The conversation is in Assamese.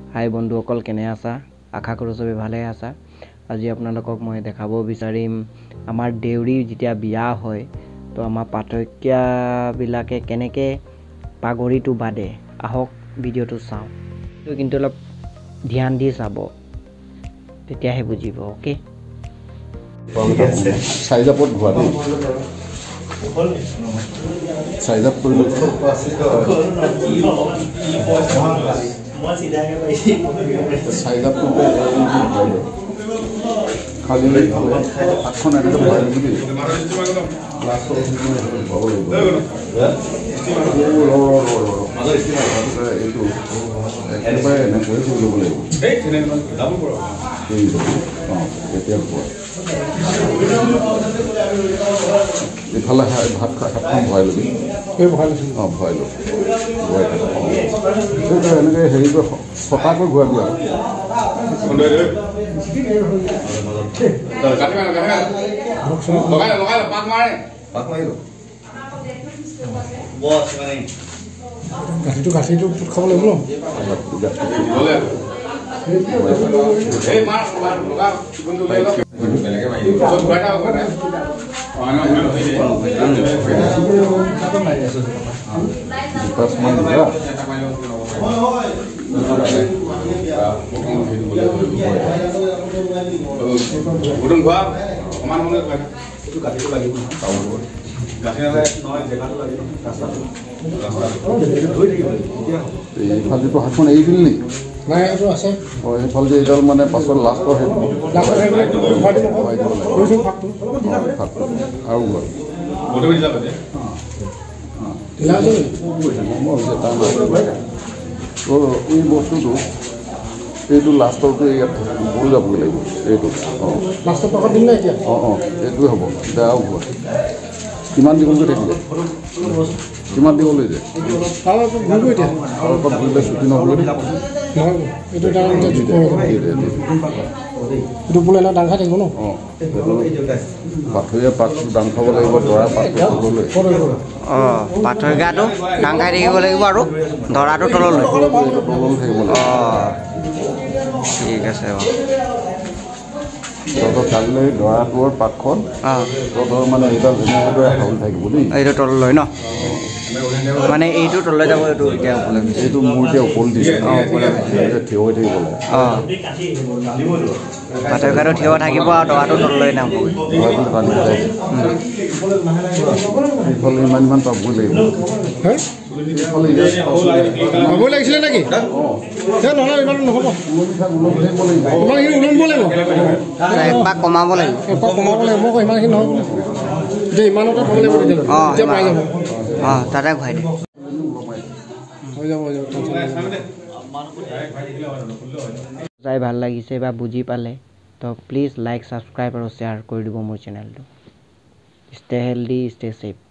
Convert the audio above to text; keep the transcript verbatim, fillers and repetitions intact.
হাই বন্ধুসকল, কেনে আছা? আশা কৰোঁ চবে ভালে আছা। আজি আপোনালোকক মই দেখাব বিচাৰিম আমাৰ দেউৰী যেতিয়া বিয়া হয় তো আমাৰ পাতৈক্যাবিলাকে কেনেকৈ পাগৰিটো বাদে। আহক ভিডিঅ'টো চাওঁ। তো কিন্তু অলপ ধ্যান দি চাব, তেতিয়াহে বুজিব। অ'কে, চাইজাপত ঘোৱা দেই, চাইজাপ কৰিলোঁ চাইজাপ কৰোঁতে খালি হাতখন এনেকৈ ভৰাই ল'বি দেই, লাষ্টত ভৰাব লাগিব। এইটো একেবাৰে এনেকৈ কৰি ল'ব লাগিব। অঁ, এতিয়া খোৱা ইফালে ভাত হাতখন ভৰাই ল'বি। অঁ, ভৰাই ল'ব ভৰাই থাক। এনেকৈ হেৰি কৰি ছটাকৈ ঘূৰাবি আৰু গাখীৰটো গাখীৰটো পুট খাব লাগিব ন। দুটামান ঘূৰা এইফালেতো হাতখন এৰি দিলি নেকি? নাই, এইটো আছে। অঁ, সেইফালে যে এইডাল মানে পাছত লাষ্টৰ সেইটো আৰু এই বস্তুটো এইটো লাষ্টৰটো ইয়াত বল যাবগৈ লাগিব। এইটো অঁ লাষ্টৰ পাকত দিম নাই এতিয়া? অঁ অঁ এইটোৱে হ'ব। এতিয়া আৰু ঘূৰা কিমান দীঘলকৈ থাকিলে, কিমান দীঘলৈ যায় আৰু এতিয়া আৰু অলপ ঘূৰিলে ছুটি নহ'ব। নহয়, এইটো এইটো বোলে এনে ডাং খাই থাকিব ন। অঁ, পাথৰীয়া পাতটো ডাং খাব লাগিব, দৰা পাতটো তললৈ। অঁ, পাতৈক্যাটো ডাং খাই থাকিব লাগিব আৰু দৰাটো তললৈ তললৈ থাকিব লাগিব। অঁ, ঠিক আছে বাৰু। তহঁতৰ কালিলৈ দৰাটোৰ পাতখন অঁ, তহঁতৰ মানে এইডাল ধুনীয়াকৈ হাউল থাকিব দেই। এইটো তললৈ ন, মানে এইটো তললৈ যাব। এইটো এতিয়া ওপৰলৈ গৈছে। এইটো মোৰ এতিয়া ওপৰলৈ দিছে। অঁ, ওপৰলৈ থিয় হৈ থাকিব লাগে। অঁ, পাতৈক্যাটো থিয় থাকিব আৰু দৰাটো তললৈ নামিব। দৰাটো টানি যায় এইফালে ইমান ইমান পাবগৈ লাগিব। হ'বই লাগিছিলে নেকি? নহয়, ইমান নহ'ব। ইমানখিনি ওলমিব লাগিব, এপাক কমাব লাগিব। এপাক কমাব লাগিব। মই ইমানখিনি নহ'ব যে ইমানতে থ'ব লাগিব তেতিয়ালৈ। অঁ, এতিয়া পাই যাব। অঁ, তাতে ঘূৰাই দিম। হৈ যাব হৈ যাব। চাই ভাল লাগিছে বা বুজি পালে তো প্লিজ লাইক, ছাবস্ক্ৰাইব আৰু শ্বেয়াৰ কৰি দিব মোৰ চেনেলটো। Stay healthy, stay safe.